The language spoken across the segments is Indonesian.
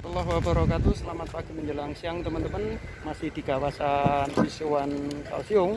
Warahmatullahi wabarakatuh. Selamat pagi menjelang siang teman-teman. Masih di kawasan Wisuan Kaohsiung.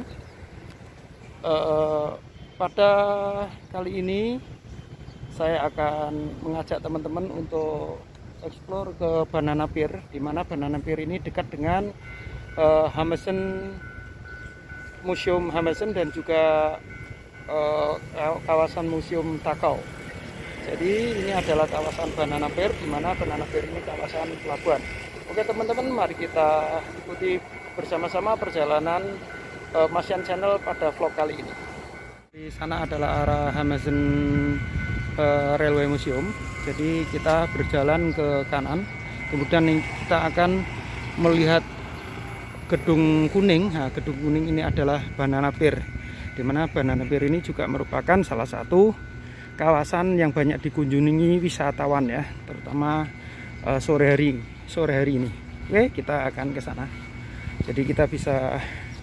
Pada kali ini saya akan mengajak teman-teman untuk eksplor ke Banana Pier, di mana Banana Pier ini dekat dengan Hamessen, Museum Hamessen, dan juga kawasan Museum Takau. Jadi ini adalah kawasan Banana Pier, di mana Banana Pier ini kawasan pelabuhan. Oke teman-teman, mari kita ikuti bersama-sama perjalanan Masian Channel pada vlog kali ini. Di sana adalah arah Hamessen Railway Museum. Jadi kita berjalan ke kanan, kemudian kita akan melihat gedung kuning. Nah, gedung kuning ini adalah Banana Pier, di mana Banana Pier ini juga merupakan salah satu kawasan yang banyak dikunjungi wisatawan ya, terutama sore hari ini. Oke, kita akan ke sana. Jadi kita bisa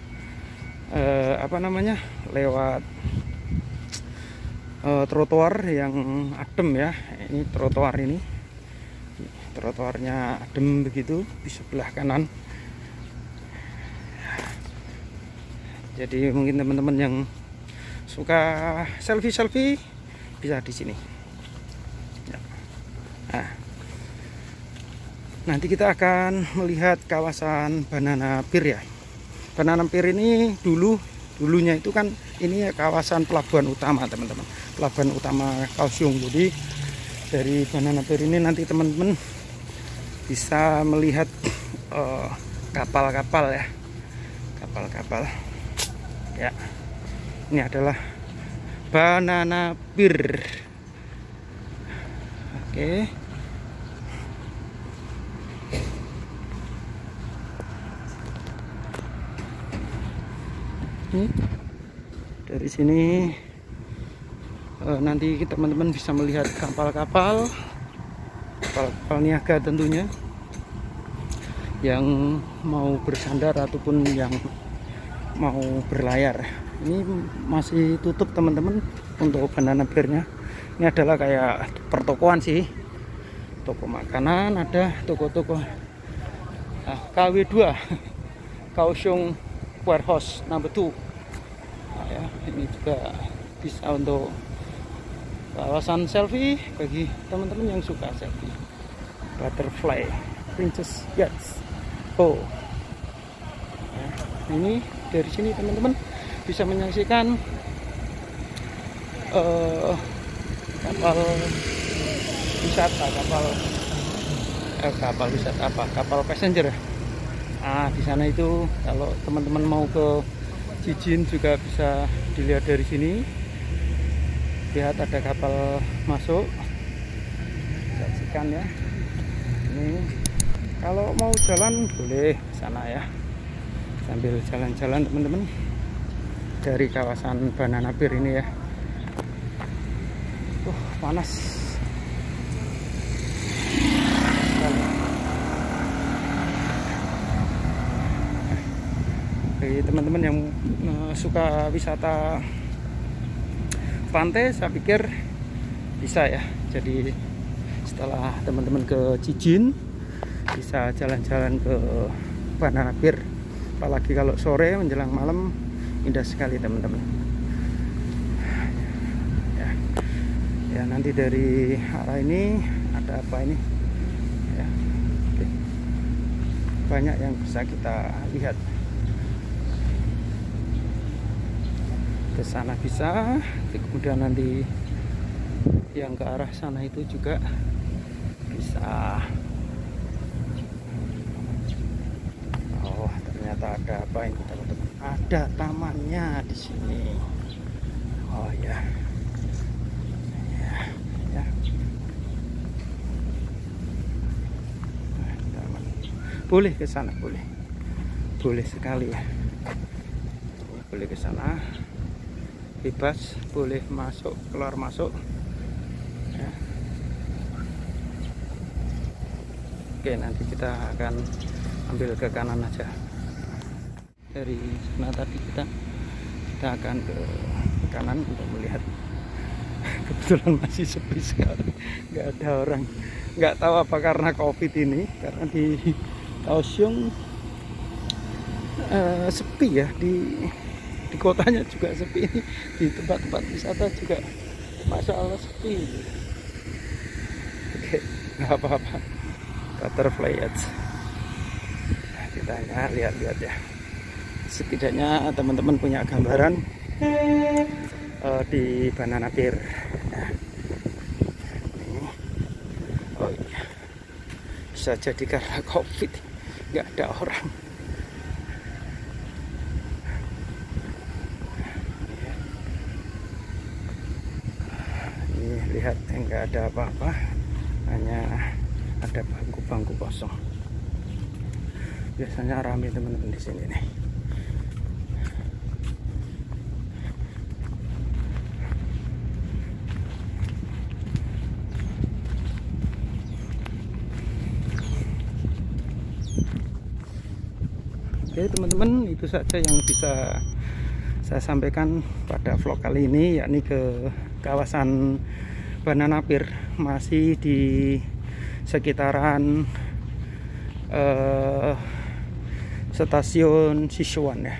lewat trotoar yang adem ya. Ini trotoar ini. Trotoarnya adem begitu di sebelah kanan. Jadi mungkin teman-teman yang suka selfie bisa di sini. Nah, nanti kita akan melihat kawasan Banana Pier ya. Banana Pier ini dulunya itu kan ini kawasan pelabuhan utama teman-teman, pelabuhan utama Kaohsiung. Jadi dari Banana Pier ini nanti teman-teman bisa melihat kapal-kapal ya, kapal-kapal ya. Ini adalah Banana Pier. Oke. Ini dari sini nanti teman-teman bisa melihat kapal-kapal niaga tentunya yang mau bersandar ataupun yang mau berlayar. Ini masih tutup teman-teman untuk Banana Pier-nya. Ini adalah kayak pertokoan sih, toko makanan, ada toko-toko KW2 Kaohsiung Warehouse number 2. Nah, ya, ini juga bisa untuk kawasan selfie bagi teman-teman yang suka selfie. Butterfly Princess Yachts. Oh, nah, ini dari sini teman-teman bisa menyaksikan kapal wisata, kapal passenger. Nah, di sana itu kalau teman-teman mau ke Jijin juga bisa dilihat dari sini. Lihat ada kapal masuk, saksikan ya. Ini kalau mau jalan boleh ke sana ya, sambil jalan-jalan teman-teman dari kawasan Banana Pier ini ya. Panas. Bagi teman-teman yang suka wisata pantai, saya pikir bisa ya. Jadi setelah teman-teman ke Jijin bisa jalan-jalan ke Banana Pier. Apalagi kalau sore menjelang malam, indah sekali teman-teman ya. Nanti dari arah ini ada apa ini ya. Oke. Banyak yang bisa kita lihat. Ke sana bisa, kemudian nanti yang ke arah sana itu juga bisa. Oh, ternyata ada apa ini teman-teman? Ada tamannya di sini. Oh ya. Boleh ke sana, boleh sekali ya. Boleh ke sana, bebas, boleh masuk, keluar masuk ya. Oke, nanti kita akan ambil ke kanan aja. Dari sana tadi kita akan ke kanan untuk melihat kebetulan masih sepi sekali, nggak ada orang. Nggak tahu apa karena COVID ini, karena di Kaohsiung sepi ya, di kotanya juga sepi, di tempat-tempat wisata juga masalah sepi. Oke, nggak apa-apa. Butterfly Edge, nah, kita lihat-lihat ya, setidaknya teman-teman punya gambaran di Banana Pier. Nah, ini, oh iya, bisa jadi karena COVID nggak ada orang. Ini lihat, nggak ada apa-apa, hanya ada bangku-bangku kosong. Biasanya ramai teman-teman di sini nih. Oke teman-teman, itu saja yang bisa saya sampaikan pada vlog kali ini, yakni ke kawasan Banana Pier, masih di sekitaran stasiun Sichuan ya.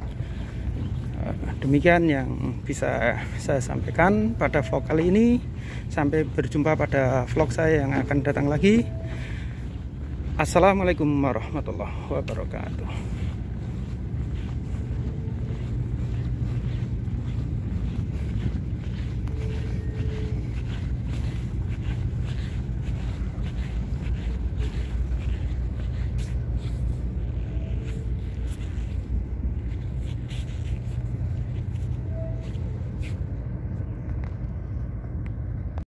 Demikian yang bisa saya sampaikan pada vlog kali ini. Sampai berjumpa pada vlog saya yang akan datang lagi. Assalamualaikum warahmatullahi wabarakatuh.